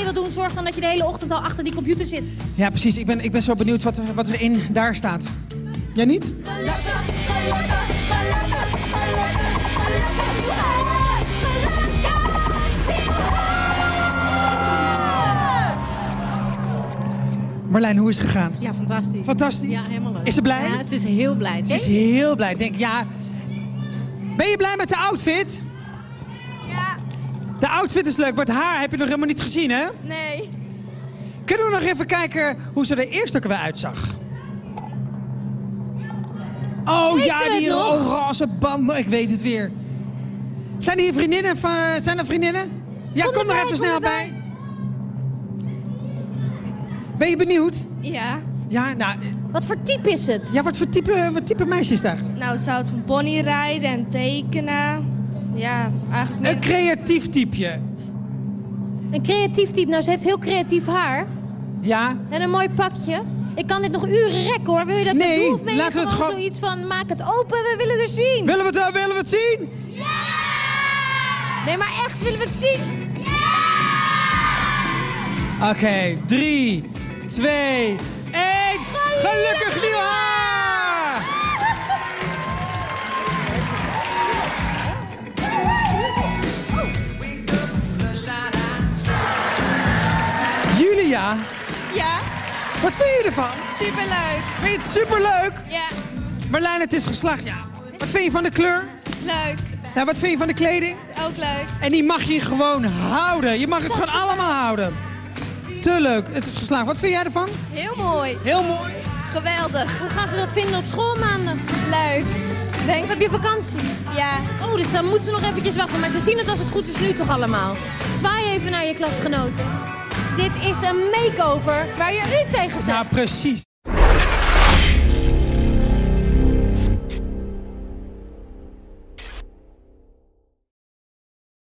jij wil doen, zorg dan dat je de hele ochtend al achter die computer zit. Ja, precies. Ik ben zo benieuwd wat er in daar staat. Jij niet? Marlijn, hoe is het gegaan? Ja, fantastisch. Fantastisch. Ja, helemaal leuk. Is ze blij? Ja, ze is heel blij. Ze is heel blij. Denk, ja. Ben je blij met de outfit? Ja. De outfit is leuk, maar het haar heb je nog helemaal niet gezien, hè? Nee. Kunnen we nog even kijken hoe ze er eerst ook weer uitzag? Oh Weten ja, we die het nog? roze band. Ik weet het weer. Zijn die vriendinnen van... Zijn er vriendinnen? Ja, kom er even snel bij. Ben je benieuwd? Ja. Ja, nou... Wat voor type is het? Ja, wat voor type meisje is daar? Nou, ze houdt van ponyrijden en tekenen. Ja, eigenlijk Een meer... creatief typeje. Een creatief type. Nou, ze heeft heel creatief haar. Ja. En een mooi pakje. Ik kan dit nog uren rekken, hoor. Wil je dat Nee, ik doe? Of ben je laten we het gewoon gewoon- zoiets van, maak het open, we willen er zien. Willen we het zien? Nee, maar echt, willen we het zien? Oké, 3, 2, 1. Gelukkig nieuwjaar! Julia, Ja, wat vind je ervan? superleuk. Vind je het superleuk? Ja, Marlijn, het is geslaagd. Ja. Wat vind je van de kleur? leuk. Nou, wat vind je van de kleding? Ook leuk. En die mag je gewoon houden. Je mag het gewoon allemaal houden. Te leuk. Het is geslaagd. Wat vind jij ervan? Heel mooi. Heel mooi. Geweldig. Hoe gaan ze dat vinden op schoolmaanden? Leuk. Denk, heb je vakantie? Ja. Oh, dus dan moeten ze nog eventjes wachten. Maar ze zien het als het goed is nu toch allemaal. Zwaai even naar je klasgenoten. Dit is een makeover waar je u tegen zegt. Nou, precies.